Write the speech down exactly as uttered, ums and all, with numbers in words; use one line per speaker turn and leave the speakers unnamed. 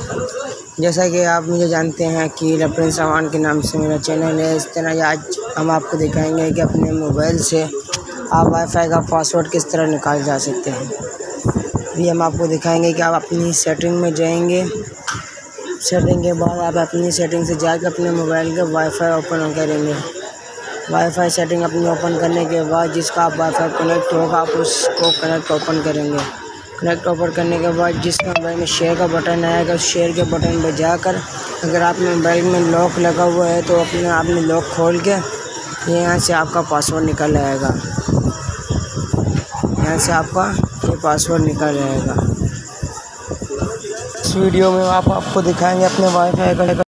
जैसा कि आप मुझे जानते हैं कि प्रिंस अमान के नाम से मेरा चैनल है। इस तरह आज हम आपको दिखाएंगे कि अपने मोबाइल से आप वाईफाई का पासवर्ड किस तरह निकाल जा सकते हैं। अभी हम आपको दिखाएंगे कि आप अपनी सेटिंग में जाएंगे। सेटिंग के बाद आप अपनी सेटिंग से जाकर अपने मोबाइल का वाईफाई ओपन करेंगे। वाईफाई सेटिंग अपनी ओपन करने के बाद जिसका आप वाईफाई कनेक्ट होगा आप उसको कनेक्ट ओपन करेंगे। कनेक्ट ओपन करने के बाद जिस मोबाइल में शेयर का बटन आएगा उस शेयर के बटन पर जाकर अगर आपने मोबाइल में लॉक लगा हुआ है तो अपने आपने लॉक खोल के यहाँ से आपका पासवर्ड निकल आएगा। यहाँ से आपका ये पासवर्ड निकल आएगा। इस वीडियो में आप आपको दिखाएंगे अपने वाईफाई का